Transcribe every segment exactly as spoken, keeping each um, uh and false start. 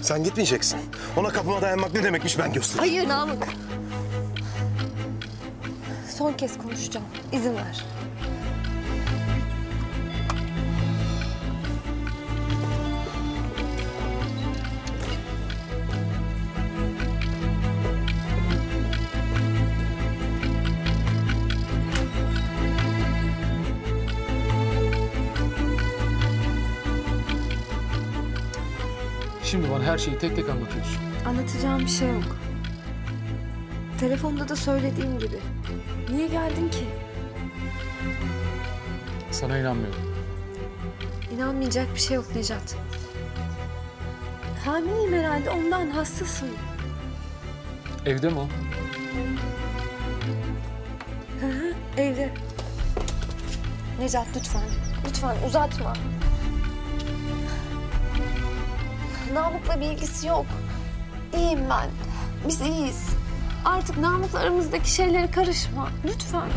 Sen gitmeyeceksin. Ona kapıma dayanmak ne demekmiş ben göstereyim. Hayır Namık. Son kez konuşacağım. İzin ver. Şimdi bana her şeyi tek tek anlatıyorsun. Anlatacağım bir şey yok. Telefonda da söylediğim gibi. Niye geldin ki? Sana inanmıyorum. İnanmayacak bir şey yok Necat. Hamileyim herhalde, ondan hastasın. Evde mi o? Hı hı, evde. Necat lütfen, lütfen uzatma. Namık'la bir ilgisi yok. İyiyim ben. Biz iyiyiz. Artık Namık'la aramızdaki şeylere karışma. Lütfen.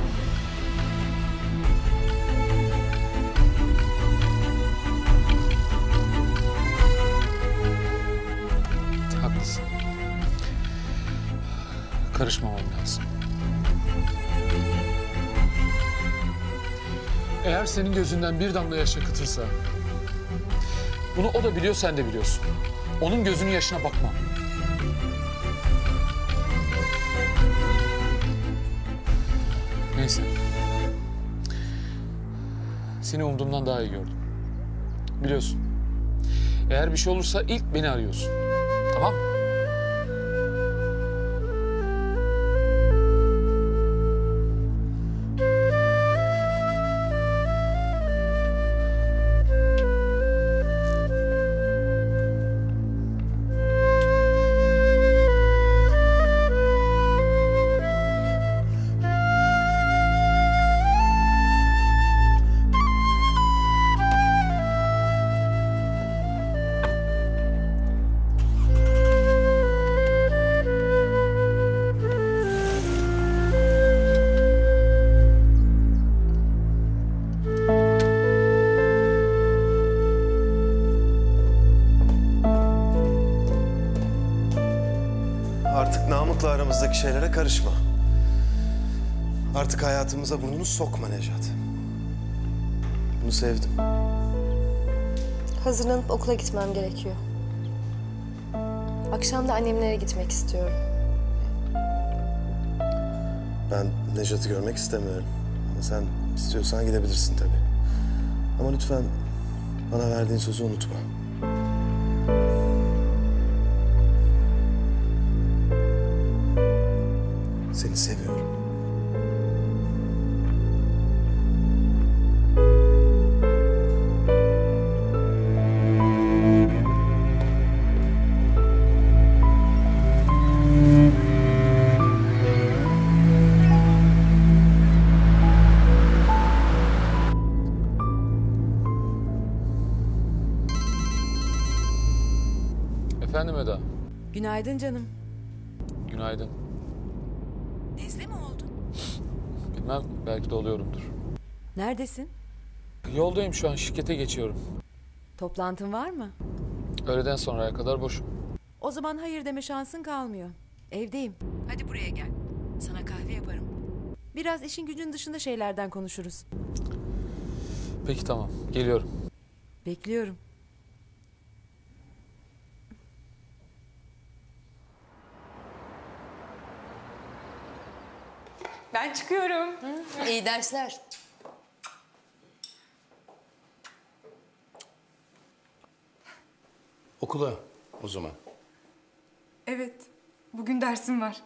Haklısın. Karışmamam lazım. Eğer senin gözünden bir damla yaş akıtırsa... bunu o da biliyor, sen de biliyorsun. Onun gözünün yaşına bakmam. Neyse. Seni umduğumdan daha iyi gördüm. Biliyorsun. Eğer bir şey olursa ilk beni arıyorsun. Tamam? Artık Namık'la aramızdaki şeylere karışma. Artık hayatımıza burnunu sokma Necat. Bunu sevdim. Hazırlanıp okula gitmem gerekiyor. Akşam da annemlere gitmek istiyorum. Ben Necat'ı görmek istemiyorum. Ama sen istiyorsan gidebilirsin tabii. Ama lütfen bana verdiğin sözü unutma. Seni seviyorum. Efendim Eda. Günaydın canım. Günaydın. Nezle mi oldun? Bilmem, belki de oluyorumdur. Neredesin? Yoldayım şu an, şirkete geçiyorum. Toplantın var mı? Öğleden sonraya kadar boşum. O zaman hayır deme şansın kalmıyor. Evdeyim. Hadi buraya gel. Sana kahve yaparım. Biraz işin gücün dışında şeylerden konuşuruz. Peki tamam, geliyorum. Bekliyorum. Ben çıkıyorum. İyi dersler. Okula o zaman. Evet, bugün dersim var.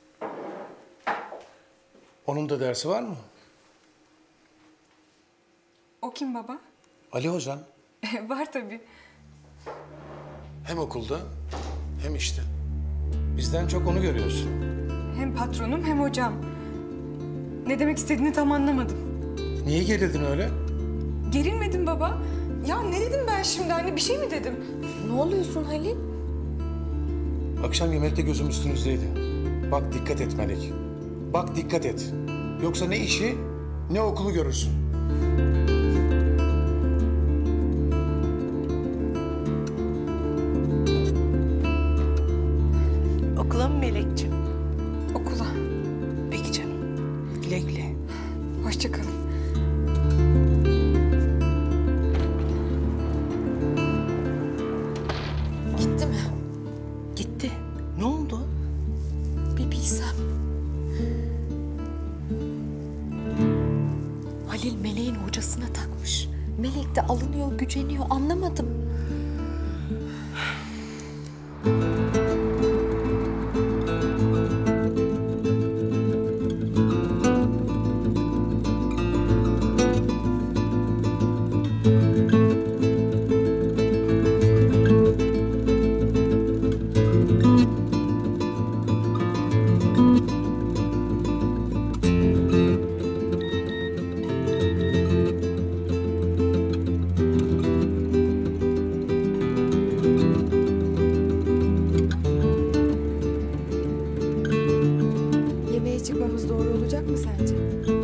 Onun da dersi var mı? O kim baba? Ali Hocan. Var tabii. Hem okulda hem işte. Bizden çok onu görüyorsun. Hem patronum hem hocam. Ne demek istediğini tam anlamadım. Niye gerildin öyle? Gerilmedim baba. Ya ne dedim ben şimdi anne? Bir şey mi dedim? Ne oluyorsun Halil? Akşam yemekte gözüm üstünüzdeydi. Bak dikkat et Melek. Bak dikkat et. Yoksa ne işi ne okulu görürsün. Okula mı Melekciğim? Okula. Peki canım. Güle güle. Hoşça kalın. Gitti mi? Gitti. Ne oldu? Bir bilsem. Halil Meleğin hocasına takmış. Melek de alınıyor, güceniyor. Anlamadım. Yemeğe çıkmamız doğru olacak mı sence?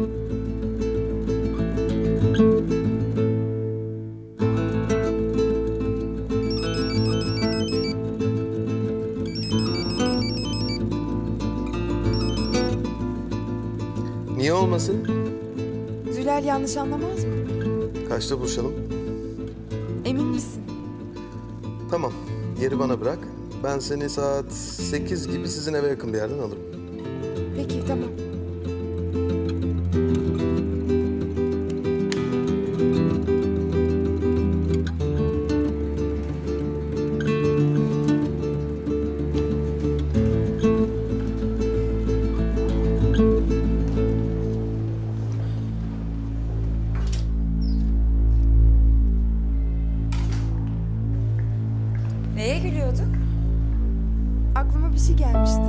Niye olmasın? Zülal yanlış anlamaz mı? Kaçta buluşalım? Emin misin? Tamam. Yeri bana bırak. Ben seni saat sekiz gibi sizin eve yakın bir yerden alırım. Peki tamam. Neye gülüyordun? Aklıma bir şey gelmişti.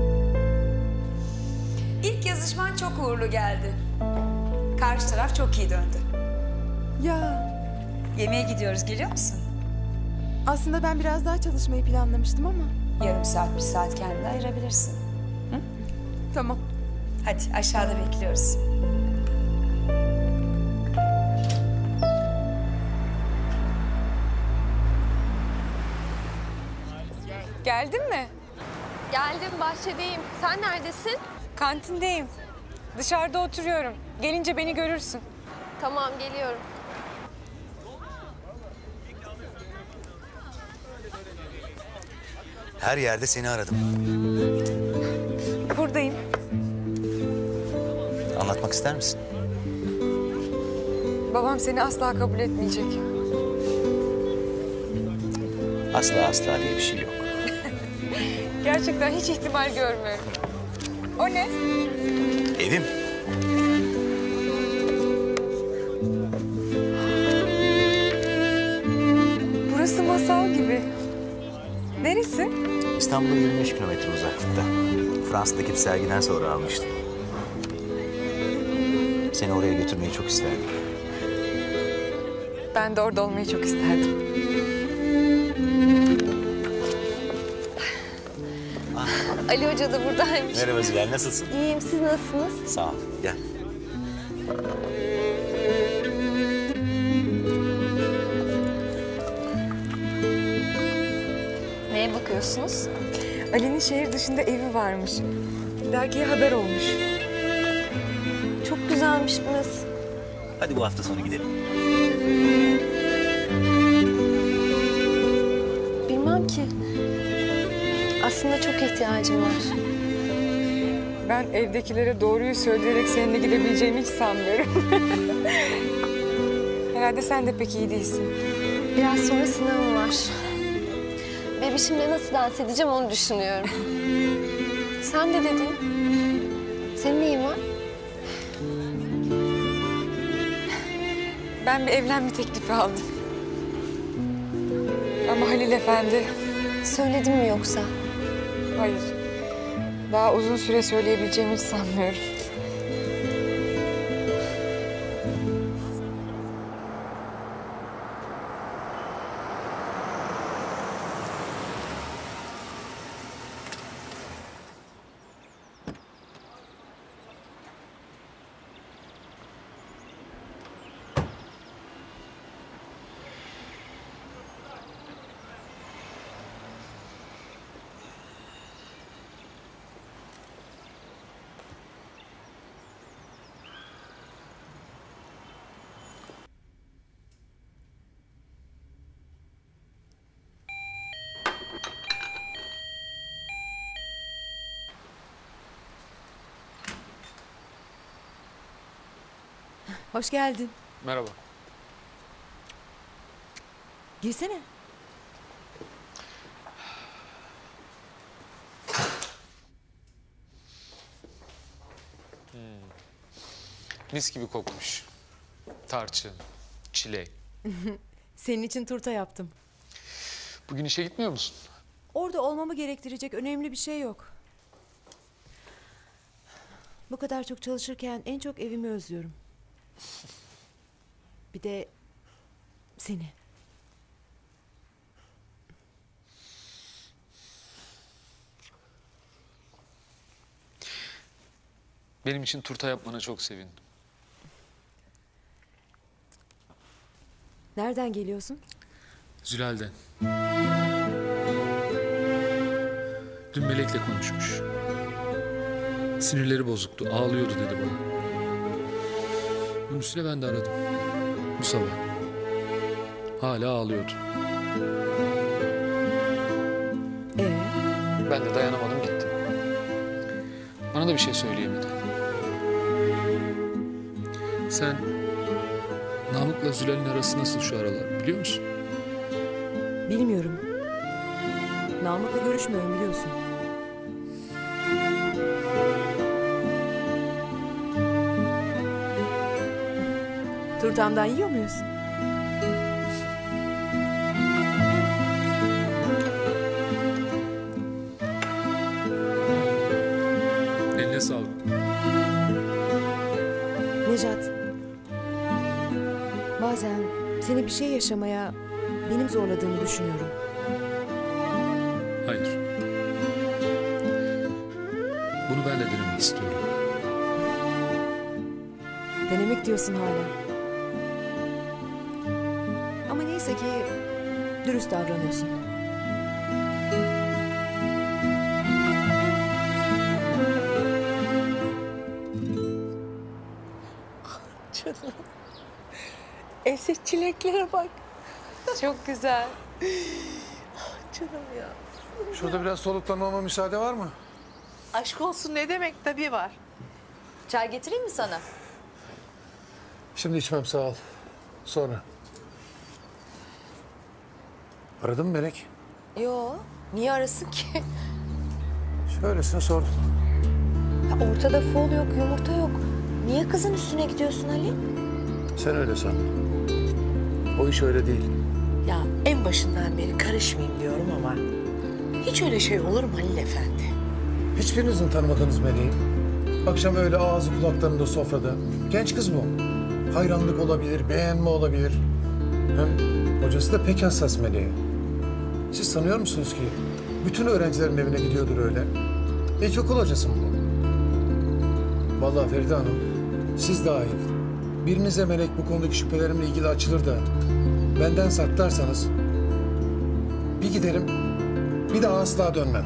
İlk yazışman çok uğurlu geldi. Karşı taraf çok iyi döndü. Ya Yemeğe gidiyoruz, geliyor musun? aslında ben biraz daha çalışmayı planlamıştım ama. Yarım saat, bir saat kendine ayırabilirsin. Tamam. Hadi aşağıda bekliyoruz. Geldin mi? Geldim, bahçedeyim. Sen neredesin? Kantindeyim. Dışarıda oturuyorum. Gelince beni görürsün. Tamam, geliyorum. Her yerde seni aradım. Buradayım. Anlatmak ister misin? Babam seni asla kabul etmeyecek. Asla asla diye bir şey yok. Gerçekten hiç ihtimal görmüyorum. O ne? Evim. Burası masal gibi. Neresi? İstanbul'a yirmi beş kilometre uzaklıkta. Fransa'daki bir sergiden sonra almıştım. Seni oraya götürmeyi çok isterdim. Ben de orada olmayı çok isterdim. Ali Hoca da buradaymış. Merhaba Zülal, nasılsın? İyiyim, siz nasılsınız? Sağ ol, gel. Neye bakıyorsunuz? Ali'nin şehir dışında evi varmış. Dergiye haber olmuş. Çok güzelmiş burası. Hadi bu hafta sonu gidelim. Bilmem ki. Aslında çok ihtiyacım var. Ben evdekilere doğruyu söyleyerek seninle gidebileceğimi hiç sanmıyorum. Herhalde sen de pek iyi değilsin. Biraz sonra sınavım var. Bebişimle nasıl dans edeceğim onu düşünüyorum. Sen de dedin. Senin neyin var? Ben bir evlenme teklifi aldım. Ama Halil Efendi, Söyledim mi yoksa? hayır. Daha uzun süre söyleyebileceğimi hiç sanmıyorum. Hoş geldin. Merhaba. Girsene. Hmm. Mis gibi kokmuş. Tarçın, çilek. Senin için turta yaptım. Bugün işe gitmiyor musun? Orada olmamı gerektirecek önemli bir şey yok. Bu kadar çok çalışırken en çok evimi özlüyorum. Bir de seni. Benim için turta yapmana çok sevindim. Nereden geliyorsun? Zülal'den. Dün Melek'le konuşmuş. Sinirleri bozuktu, ağlıyordu dedi bana. Bunun üstüne ben de aradım. Bu sabah. Hala ağlıyordu. Ee? Ben de dayanamadım gittim. Bana da bir şey söyleyemedi. Sen Namık'la Zülal'in arası nasıl şu aralar biliyor musun? Bilmiyorum. Namık'la görüşmüyorum biliyorsun. Turtamdan yiyor muyuz? Eline sağlık. Nejat. Bazen seni bir şey yaşamaya benim zorladığımı düşünüyorum. Hayır. Bunu ben de denemek istiyorum. Denemek diyorsun hala. Ama neyse ki dürüst davranıyorsun. Canım. Evde çileklere bak. Çok güzel. Canım ya. Şurada biraz soluklanmama müsaade var mı? Aşk olsun ne demek, tabii var. Çay getireyim mi sana? Şimdi içmem, sağ ol. Sonra. Aradın mı Melek? Yo, niye arasın ki? Şöylesine sordum. Ya ortada fol yok, yumurta yok. Niye kızın üstüne gidiyorsun Ali? Sen öyle san. O iş öyle değil. Ya en başından beri karışmayayım diyorum ama hiç öyle şey olur mu Halil Efendi? Hiçbirinizin tanımadığınız Meleği. Akşam öyle ağzı kulaklarında sofrada. Genç kız bu. Hayranlık olabilir, beğenme olabilir. Hem hocası da pek hassas Meleği. Siz sanıyor musunuz ki bütün öğrencilerin evine gidiyordur öyle? İlkokul hocası mı bu? Vallahi Feride Hanım, siz dahil. Birinize Melek bu konudaki şüphelerimle ilgili açılır da benden saklarsanız bir giderim, bir daha asla dönmem.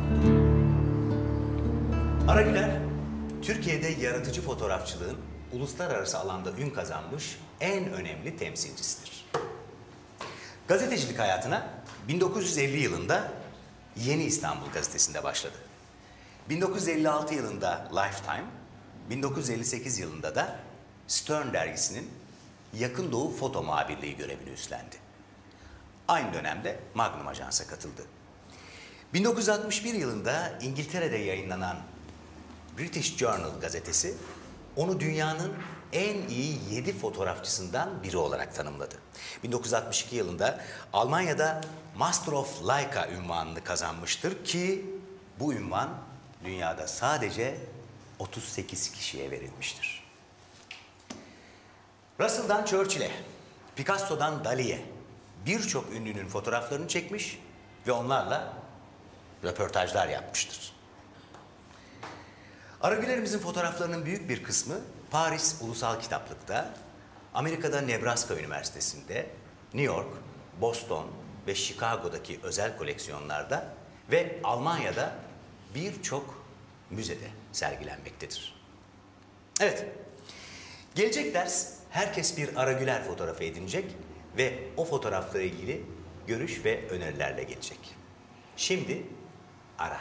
Aragüler, Türkiye'de yaratıcı fotoğrafçılığın uluslararası alanda ün kazanmış en önemli temsilcisidir. Gazetecilik hayatına bin dokuz yüz elli yılında Yeni İstanbul gazetesinde başladı. bin dokuz yüz elli altı yılında Lifetime, bin dokuz yüz elli sekiz yılında da Stern dergisinin Yakın Doğu foto muhabirliği görevini üstlendi. Aynı dönemde Magnum Ajans'a katıldı. bin dokuz yüz altmış bir yılında İngiltere'de yayınlanan British Journal gazetesi onu dünyanın en iyi yedi fotoğrafçısından biri olarak tanımladı. bin dokuz yüz altmış iki yılında Almanya'da Master of Leica unvanını kazanmıştır ki bu unvan dünyada sadece otuz sekiz kişiye verilmiştir. Russell'dan Churchill'e, Picasso'dan Dali'ye birçok ünlünün fotoğraflarını çekmiş ve onlarla röportajlar yapmıştır. Aragülerimizin fotoğraflarının büyük bir kısmı Paris Ulusal Kitaplık'ta, Amerika'da Nebraska Üniversitesi'nde, New York, Boston ve Chicago'daki özel koleksiyonlarda ve Almanya'da birçok müzede sergilenmektedir. Evet, gelecek ders herkes bir Aragüler fotoğrafı edinecek ve o fotoğrafla ilgili görüş ve önerilerle gelecek. Şimdi ara.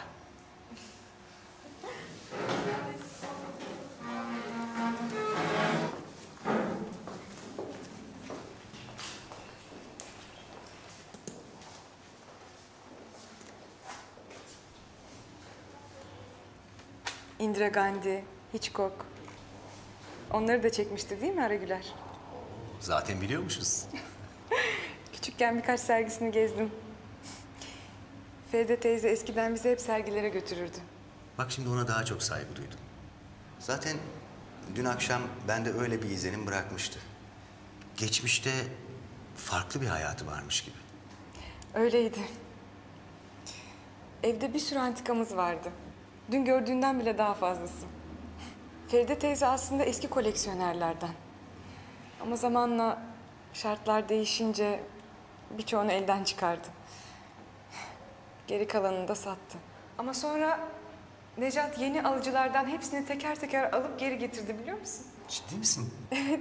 Indira Gandhi, Hitchcock. Onları da çekmişti değil mi Ara Güler? Zaten biliyormuşuz. Küçükken birkaç sergisini gezdim. Feride teyze eskiden bizi hep sergilere götürürdü. Bak şimdi ona daha çok saygı duydum. Zaten dün akşam bende öyle bir izlenim bırakmıştı. Geçmişte farklı bir hayatı varmış gibi. Öyleydi. Evde bir sürü antikamız vardı. Dün gördüğünden bile daha fazlası. Feride teyze aslında eski koleksiyonerlerden. Ama zamanla şartlar değişince birçoğunu elden çıkardı. Geri kalanını da sattı. Ama sonra Necat yeni alıcılardan hepsini teker teker alıp geri getirdi biliyor musun? Ciddi misin? Evet.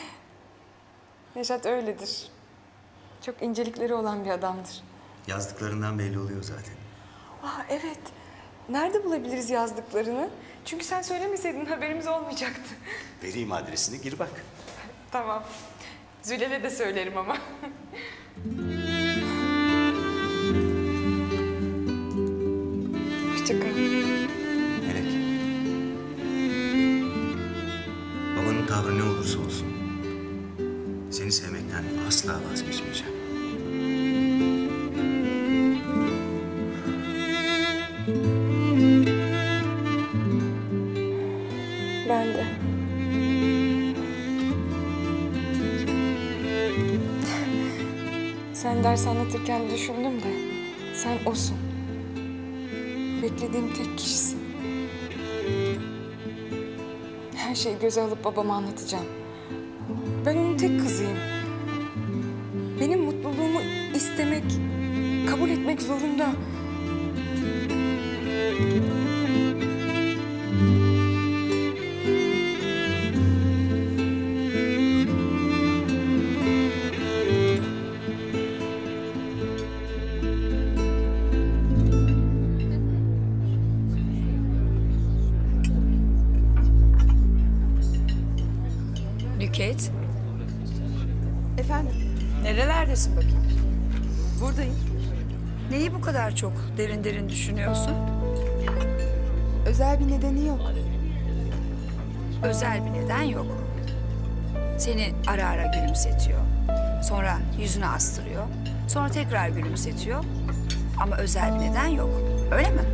Necat öyledir. Çok incelikleri olan bir adamdır. Yazdıklarından belli oluyor zaten. Aa evet. Nerede bulabiliriz yazdıklarını? Çünkü sen söylemeseydin haberimiz olmayacaktı. Vereyim adresini, gir bak. Tamam. Zülal'e de söylerim ama. Hoşça kal. Melek. Babanın tavrı ne olursa olsun seni sevmekten asla vazgeçmeyeceğim. Ben de. Sen ders anlatırken düşündüm de sen osun. Beklediğim tek kişisin. Her şeyi göze alıp babama anlatacağım. Ben onun tek kızıyım. Benim mutluluğumu istemek, kabul etmek zorunda. Nüket, Efendim, nerelerdesin bakayım? buradayım. Neyi bu kadar çok derin derin düşünüyorsun? Özel bir nedeni yok. Özel bir neden yok. Seni ara ara gülümsetiyor. Sonra yüzüne astırıyor. Sonra tekrar gülümsetiyor. Ama özel bir neden yok. Öyle mi?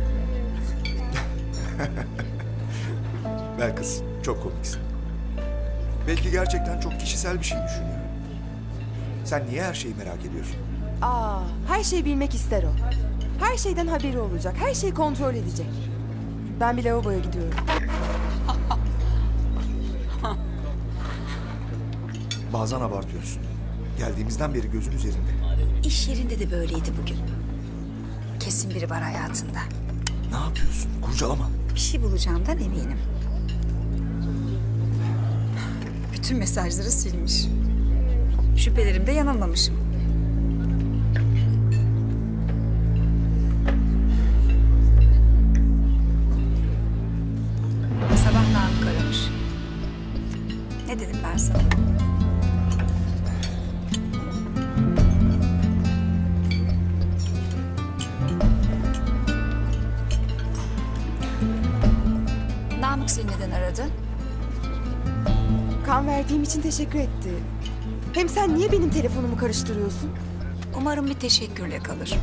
Belkıs, çok komiksin. Belki gerçekten çok kişisel bir şey düşünüyor. Sen niye her şeyi merak ediyorsun? Aa, her şeyi bilmek ister o. Her şeyden haberi olacak, her şeyi kontrol edecek. Ben bir lavaboya gidiyorum. Bazen abartıyorsun. Geldiğimizden beri gözün üzerinde. İş yerinde de böyleydi bugün. Kesin biri var hayatında. Ne yapıyorsun? Kurcalama. Bir şey bulacağımdan eminim. Bütün mesajları silmiş. Şüphelerimde yanılmamışım. Sabah Namık aramış. Ne dedim ben sana? Namık seni neden aradı? Kan verdiğim için teşekkür etti. Hem sen niye benim telefonumu karıştırıyorsun? Umarım bir teşekkürle kalır.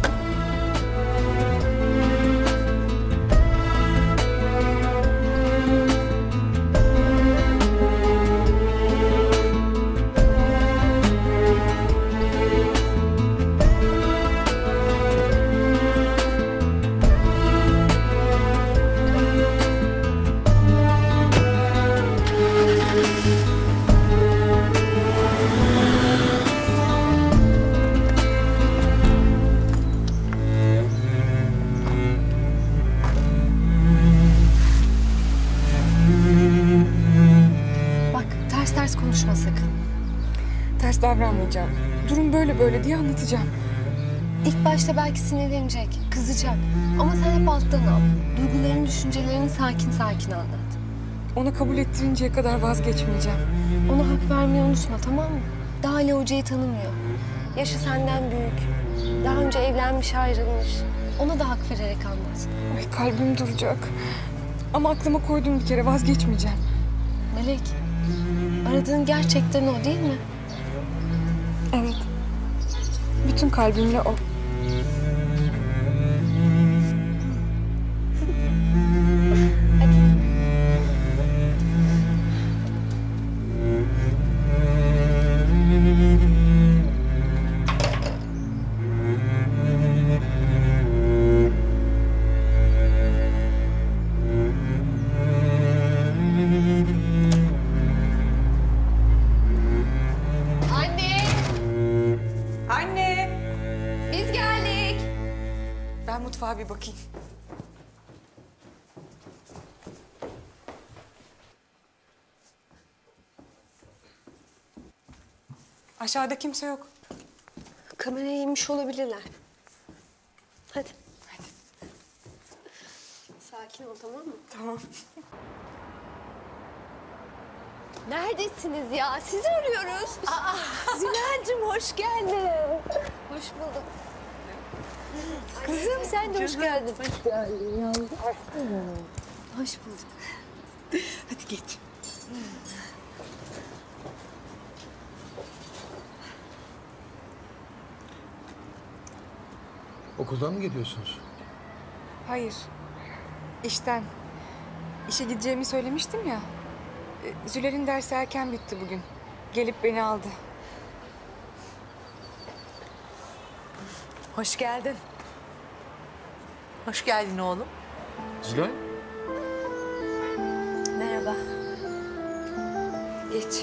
Konuşma sakın. Ters davranmayacağım. Durum böyle böyle diye anlatacağım. İlk başta belki sinirlenecek, kızacak. Ama sen hep alttan al. Duygularını, düşüncelerini sakin sakin anlat. Onu kabul ettirinceye kadar vazgeçmeyeceğim. Ona hak vermeyi unutma, tamam mı? Daha Ali Hoca'yı tanımıyor. Yaşı senden büyük. Daha önce evlenmiş, ayrılmış. Ona da hak vererek anlat. Ay kalbim duracak. Ama aklıma koydum bir kere, vazgeçmeyeceğim. Melek, aradığın gerçekten o değil mi? Evet. Bütün kalbimle o. Anne, Anne! biz geldik. Ben mutfağa bir bakayım. Aşağıda kimse yok. Kameraya inmiş olabilirler. Hadi. Hadi. Sakin ol, tamam mı? Tamam. Neredesiniz ya? Sizi arıyoruz. Aa, Zülal'cim hoş geldin. Hoş bulduk. Kızım sen de hoş geldin. Hoş geldin yavrum. Hoş bulduk. Hadi geç. Okuldan mı geliyorsunuz? Hayır. İşten. İşe gideceğimi söylemiştim ya. E, Zülal'in dersi erken bitti bugün. Gelip beni aldı. Hoş geldin. Hoş geldin oğlum. Zülal? Merhaba. Geç.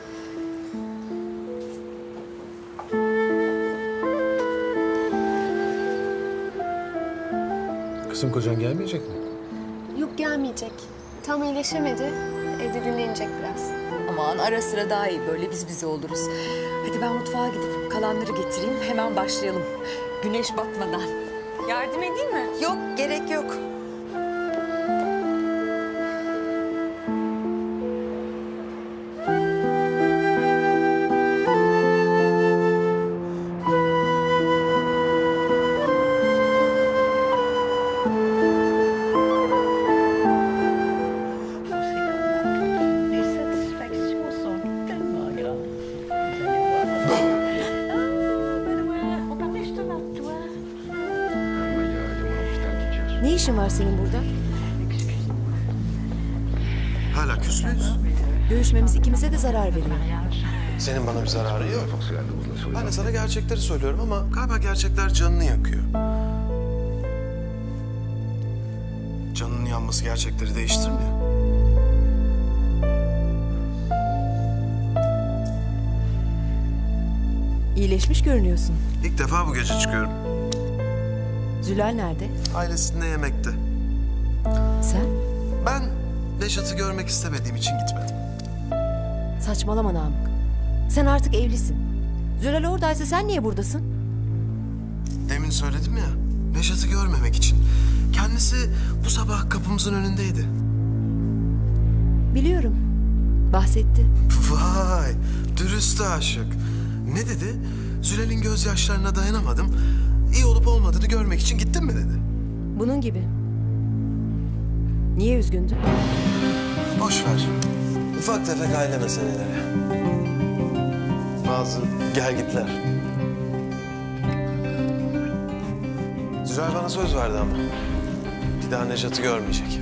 Kızım kocan gelmeyecek mi? Yok gelmeyecek. Tam iyileşemedi. Evde dinlenecek biraz. Aman ara sıra daha iyi böyle biz bize oluruz. Hadi ben mutfağa gidip kalanları getireyim hemen başlayalım. Güneş batmadan. Yardım edeyim mi? Yok gerek yok. Ne işin var senin burada? Hala küs müyüz? Görüşmemiz ikimize de zarar veriyor. Senin bana bir zararı yok. Ben de sana gerçekleri söylüyorum ama galiba gerçekler canını yakıyor. Canının yanması gerçekleri değiştirmiyor. İyileşmiş görünüyorsun. İlk defa bu gece çıkıyorum. Zülal nerede? Ailesinde yemekte. Sen? Ben Nejat'ı görmek istemediğim için gitmedim. Saçmalama Namık. Sen artık evlisin. Zülal oradaysa sen niye buradasın? Demin söyledim ya, Nejat'ı görmemek için. Kendisi bu sabah kapımızın önündeydi. Biliyorum. Bahsetti. Vay, dürüst aşık. Ne dedi? Zülal'in gözyaşlarına dayanamadım. İyi olup olmadığını görmek için gittin mi dedi. Bunun gibi. Niye üzgündün? Boş ver. Ufak tefek aile meseleleri. Bazı gelgitler. Zülal bana söz verdi ama. Bir daha Nejat'ı görmeyecek.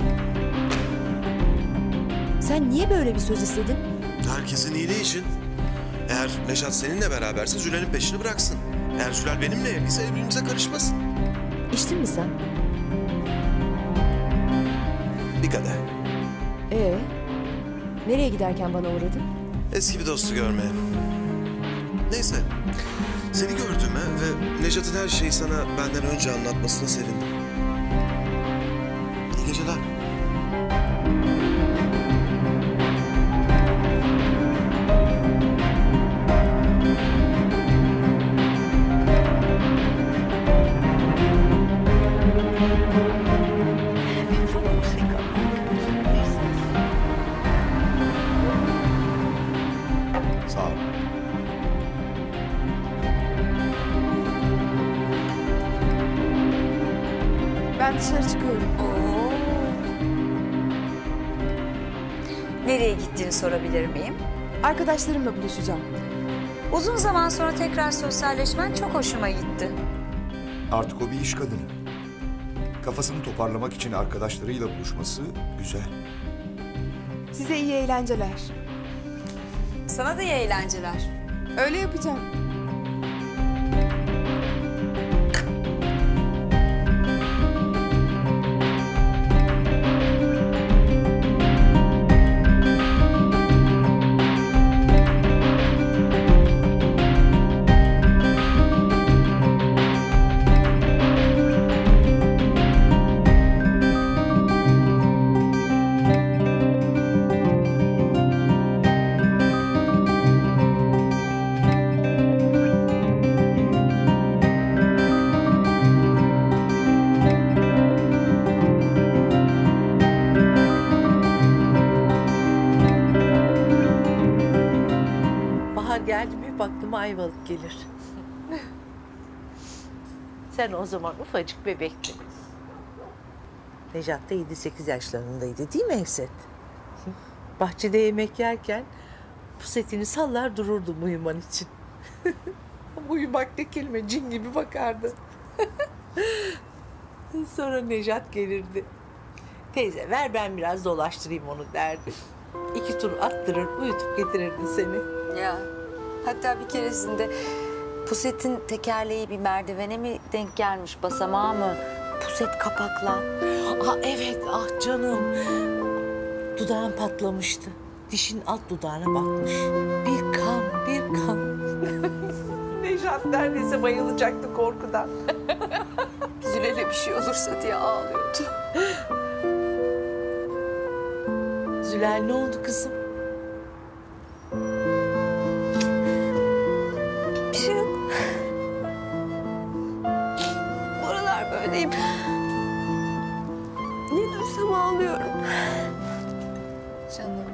Sen niye böyle bir söz istedin? Herkesin iyiliği için. Eğer Nejat seninle beraberse Zülal'in peşini bıraksın. Eğer Zülal benimle evliyse evliliğimize karışmasın. İçtin mi sen? Bir kadeh. Ee, nereye giderken bana uğradın? Eski bir dostu görmeye. Neyse. Seni gördüğüme ve Nejat'ın her şeyi sana benden önce anlatmasına sevindim. İyi geceler. Sağ ol. Ben dışarı çıkıyorum. Nereye gittiğini sorabilir miyim? Arkadaşlarımla buluşacağım. Uzun zaman sonra tekrar sosyalleşmen çok hoşuma gitti. Artık o bir iş kadını. Kafasını toparlamak için arkadaşlarıyla buluşması güzel. Size iyi eğlenceler. Sana da iyi eğlenceler. Öyle yapacağım. Geldi bir baktım Ayvalık gelir. Sen o zaman ufacık bebektin. Nejat da yedi sekiz yaşlarındaydı değil mi Evset? Bahçede yemek yerken pusetini sallar dururdu uyuman için. Uyumak ne kelime, cin gibi bakardı. Sonra Nejat gelirdi. Teyze ver ben biraz dolaştırayım onu derdi. İki tur attırır uyutup getirirdi seni. Ya hatta bir keresinde pusetin tekerleği bir merdivene mi denk gelmiş, basamağa mı? Puset kapakla. Ah evet, ah canım. Dudağın patlamıştı. Dişin alt dudağına batmış. Bir kan, bir kan. Nejat neredeyse bayılacaktı korkudan. Zülal'e bir şey olursa diye ağlıyordu. Zülal ne oldu kızım? Bir şey yok. Buralar böyleyim. Ne dursam ağlıyorum. Canım.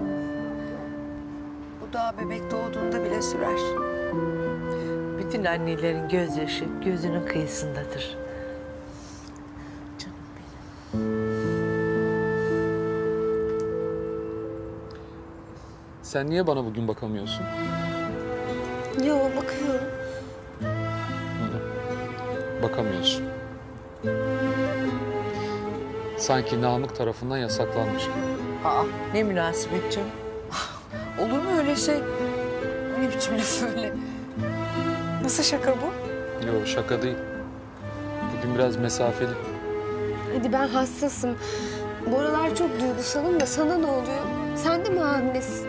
Bu daha bebek doğduğunda bile sürer. Bütün annelerin gözyaşı gözünün kıyısındadır. Canım benim. Sen niye bana bugün bakamıyorsun? Yo, bakıyorum. Bakamıyorsun. Sanki Namık tarafından yasaklanmış gibi. Aa, ne münasebet canım. Olur mu öyle şey? Ne biçim laf öyle? Nasıl şaka bu? Yok, şaka değil. Bugün biraz mesafeli. Hadi ben hassasım. Bu aralar çok duygusalım da sana ne oluyor? Sen de mi hamilesin?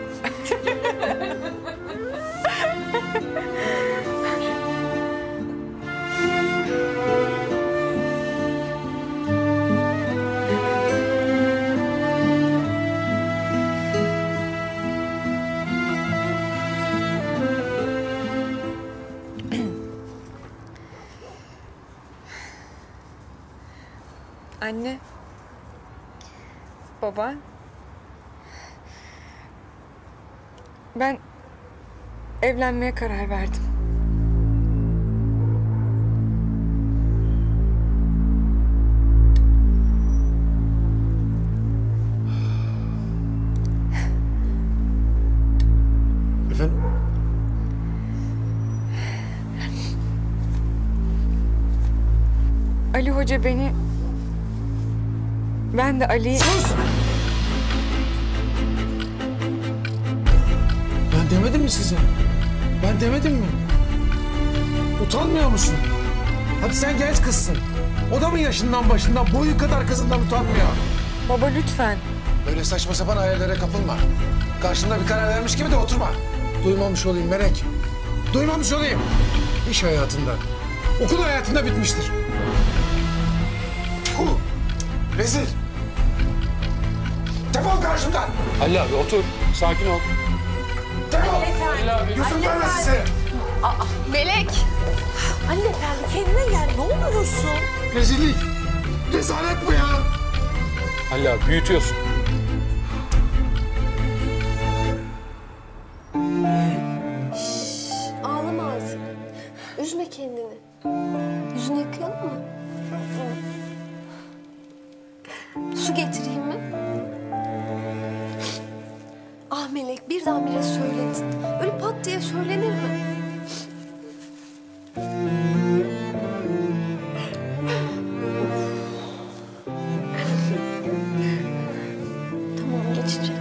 Anne. Baba. Ben evlenmeye karar verdim. Efendim? Ali Hoca beni... Ben de Ali'yi... Sus! Ben demedim mi size? Ben demedim mi? Utanmıyor musun? Hadi sen genç kızsın. O da mı yaşından başından boyu kadar kızından utanmıyor? Baba lütfen. Böyle saçma sapan hayallere kapılma. Karşında bir karar vermiş gibi de oturma. Duymamış olayım Melek. Duymamış olayım. İş hayatında, okul hayatında bitmiştir. Puh! Rezil! Defol karşımdan! Ali abi otur, sakin ol. Defol! Ali abi. Yüzüm vermesin seni! Melek! Anne efendi kendine gel ne olursun. Rezillik! Rezalet bu ya! Ali abi büyütüyorsun. Ağlama azıcık. Üzme kendini. Yüzünü yıkayalım mı? Su getireyim mi? birdenbire söyledin? Öyle pat diye söylenir mi? Tamam, geçecek.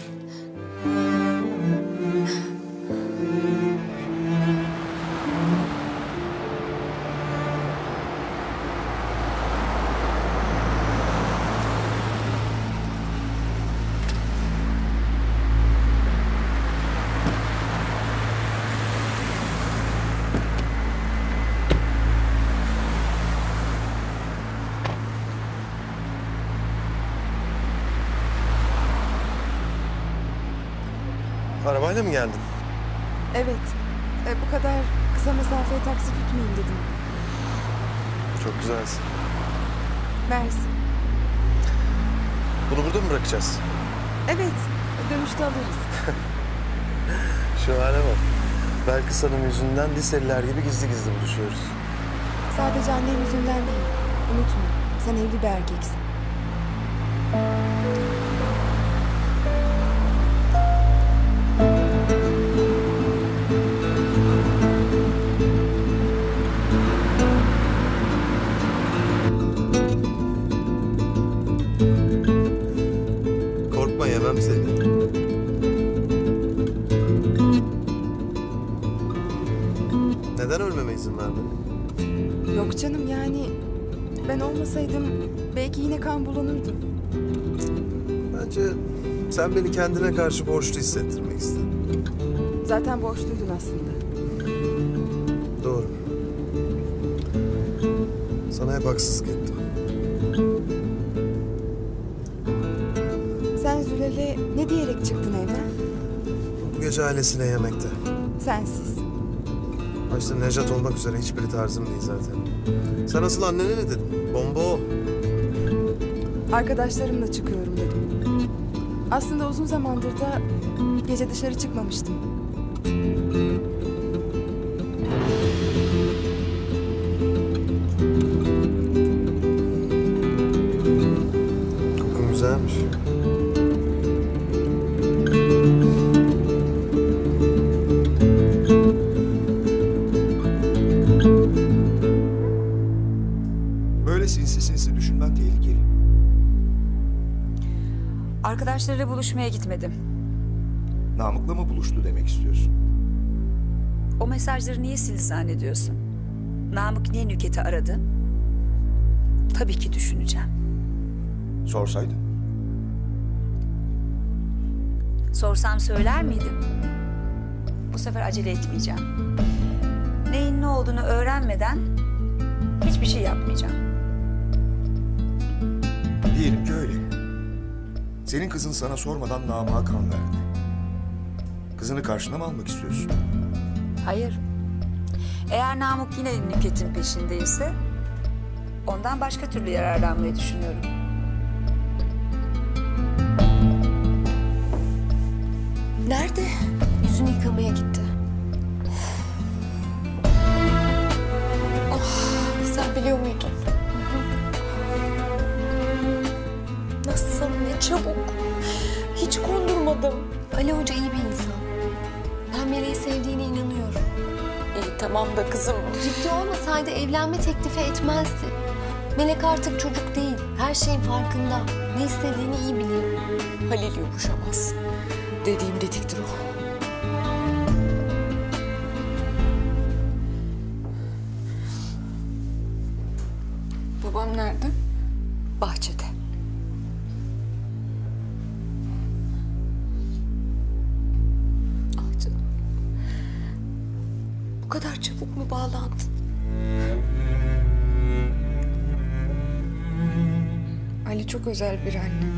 Arabayla mı geldin? Evet. E, bu kadar kısa mesafeye taksi tutmayayım dedim. Çok güzelsin. Mersi. Bunu burada mı bırakacağız? Evet. Dönüşte alırız. Şu hale bak. Belkıs Hanım yüzünden liseliler gibi gizli gizli buluşuyoruz. Sadece annem yüzünden değil. Unutma. Sen evli bir erkeksin. Korkma, yemem seni. Neden ölmeme izin vermedin? Yok canım, yani ben olmasaydım belki yine kan bulanırdı. Bence sen beni kendine karşı borçlu hissettirmek istedin. Zaten borçluydun aslında. Doğru. Sana hep haksızlık ettim. Sen Zülal'e ne diyerek çıktın evden? Bu gece ailesine yemekte. Sensiz. Başta Nejat olmak üzere hiçbiri tarzım değil zaten. Sen asıl annene ne dedin? Bomba o. Arkadaşlarımla çıkıyorum dedim. Aslında uzun zamandır da gece dışarı çıkmamıştım. Kokun güzelmiş. Böyle sinsi sinsi düşünmen tehlikeli. Arkadaşlarıyla buluşmaya gitmedim. Namık'la mı buluştu demek istiyorsun? O mesajları niye sildi zannediyorsun? Namık niye Nükhet'i aradı? Tabii ki düşüneceğim. Sorsaydın. Sorsam söyler miydim? Bu sefer acele etmeyeceğim. Neyin ne olduğunu öğrenmeden hiçbir şey yapmayacağım. Diyelim ki öyle. Senin kızın sana sormadan Namık'a kan verdi. Kızını karşına mı almak istiyorsun? Hayır. Eğer Namık yine Nükhet'in peşindeyse ondan başka türlü yararlanmayı düşünüyorum. Nerede? Yüzünü yıkamaya gitti. Ah, sen biliyor muydun? Nasıl, ne çabuk. Hiç kondurmadım. Ali Hoca iyi bir insan. Ben Meleği sevdiğine inanıyorum. İyi tamam da kızım. Ciddi olmasaydı evlenme teklifi etmezdi. Melek artık çocuk değil. Her şeyin farkında. Ne istediğini iyi biliyor. Halil yumuşamaz. Dediğim dediktir o. Babam nerede? Bahçede. Ah canım. Bu kadar çabuk mu bağlandın? Ali çok özel bir anne.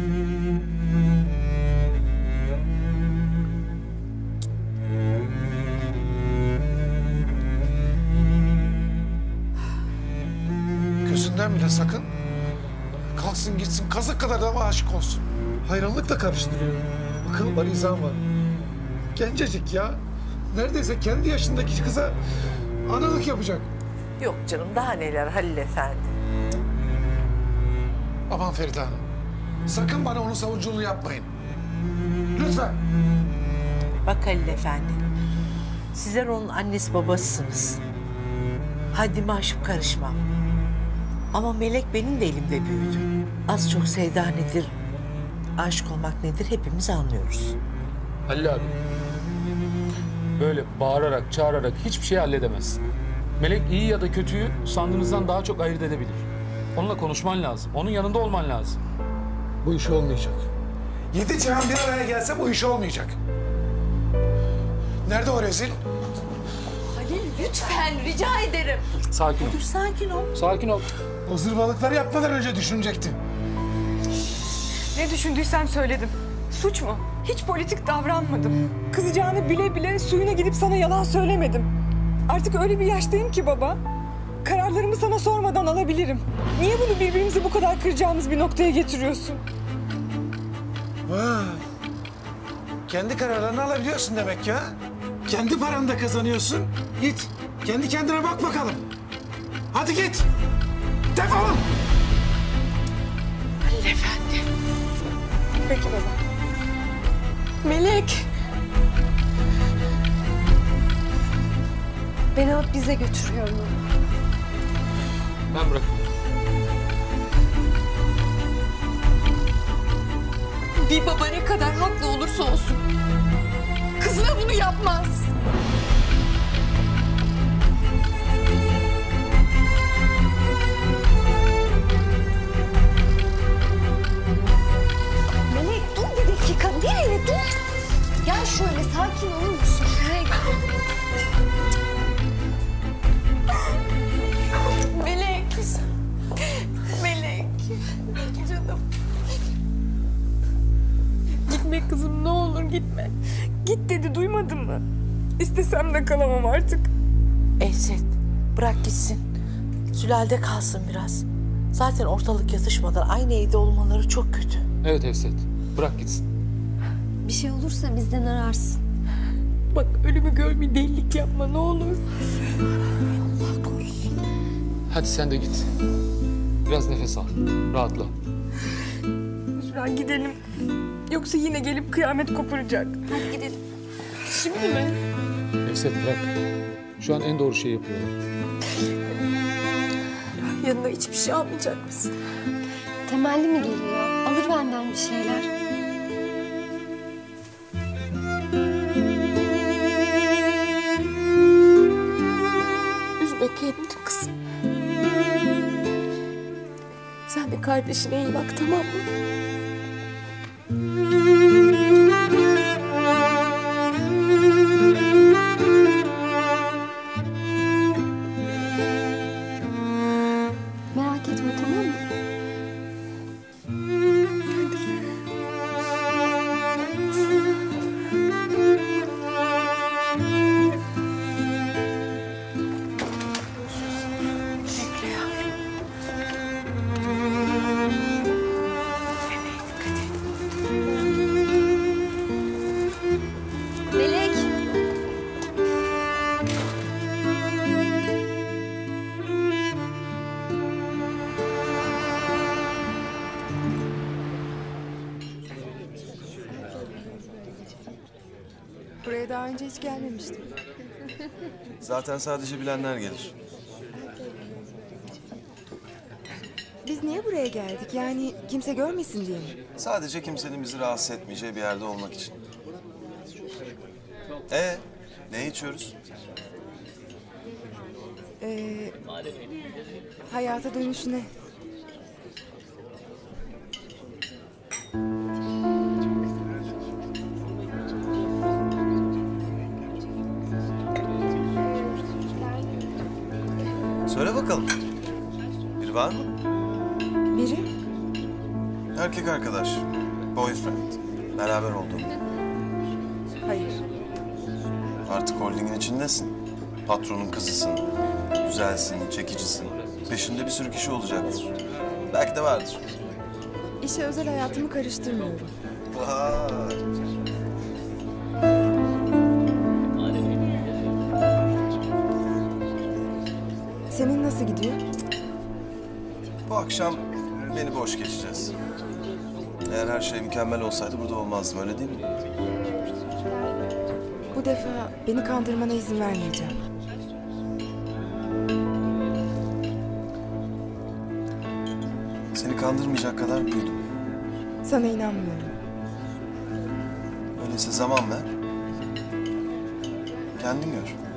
Gözünden bile sakın. Kalksın gitsin kazık kadar da aşık olsun. Hayranlıkla karıştırıyor. Akıl var, izan var. Gencecik ya. Neredeyse kendi yaşındaki kıza analık yapacak. Yok canım, daha neler Halil Efendi. Aman Feride Hanım. Sakın bana onun savuculuğunu yapmayın. Lütfen. Bak Halil Efendi. Sizler onun annesi babasısınız. Haddimi aşıp karışmam. Ama Melek benim de elimde büyüdü. Az çok sevda nedir, aşık olmak nedir hepimiz anlıyoruz. Halil abi, böyle bağırarak, çağırarak hiçbir şey halledemezsin. Melek iyi ya da kötüyü sandığınızdan daha çok ayırt edebilir. Onunla konuşman lazım, onun yanında olman lazım. Bu iş olmayacak. Yedi cihan bir araya gelse bu iş olmayacak. Nerede o rezil? Halil lütfen rica ederim. Sakin ol. Dur sakin ol. Sakin ol. O zırvalıkları yapmadan önce düşünecektin. Ne düşündüysem söyledim. Suç mu? Hiç politik davranmadım. Kızacağını bile bile suyuna gidip sana yalan söylemedim. Artık öyle bir yaştayım ki baba. Kararlarımı sana sormadan alabilirim. Niye bunu birbirimizi bu kadar kıracağımız bir noktaya getiriyorsun? Vay. Kendi kararlarını alabiliyorsun demek ya. Kendi paranı da kazanıyorsun. Git. Kendi kendine bak bakalım. Hadi git. Defolun. Halil Efendi. Peki baba. Melek. Beni alıp bize götürüyor mu? Ben bırakayım. Bir baba ne kadar haklı olursa olsun kızına bunu yapmaz. Melek dur bir dakika. Nereye dur? Gel şöyle sakin olur musun? Şuraya gel. Melek. Melek. Canım. Gitme kızım ne olur gitme. Git dedi duymadın mı? İstesem de kalamam artık. Ehset bırak gitsin. Sülalde kalsın biraz. Zaten ortalık yatışmadan aynı evde olmaları çok kötü. Evet Evset, bırak gitsin. Bir şey olursa bizden ararsın. Bak ölümü görme delilik yapma ne olur. Allah korusun. Hadi sen de git. Biraz nefes al, rahatla. Lütfen gidelim. Yoksa yine gelip kıyamet koparacak. Hadi gidelim. Şimdi mi? Evset bırak. Şu an en doğru şeyi yapıyorlar. Yanına hiçbir şey almayacak mısın? Temelli mi geliyor? Alır benden bir şeyler. Üzme kendini kızım. Sen de kardeşine iyi bak tamam mı? Merak etme tamam mı? Bekle yavrum. Melek. Buraya daha önce hiç gelmemiştim. Zaten sadece bilenler gelir. Biz niye buraya geldik? Yani kimse görmesin diye mi? Sadece kimsenin bizi rahatsız etmeyeceği bir yerde olmak için. Ee, ne içiyoruz? Ee, hayata dönüşüne. Söyle bakalım. Biri var mı? Biri? Erkek arkadaş, boyfriend, beraber olduğun. Hayır. Artık holdingin içindesin. Patronun kızısın, güzelsin, çekicisin. Peşinde bir sürü kişi olacaktır. Belki de vardır. İşe özel hayatımı karıştırmıyorum. Vay. Senin nasıl gidiyor? Bu akşam beni boş geçeceğiz. Eğer her şey mükemmel olsaydı burada olmazdım, öyle değil mi? bu defa beni kandırmana izin vermeyeceğim. Seni kandırmayacak kadar büyüdüm. Sana inanmıyorum. Öyleyse zaman ver. Kendin gör.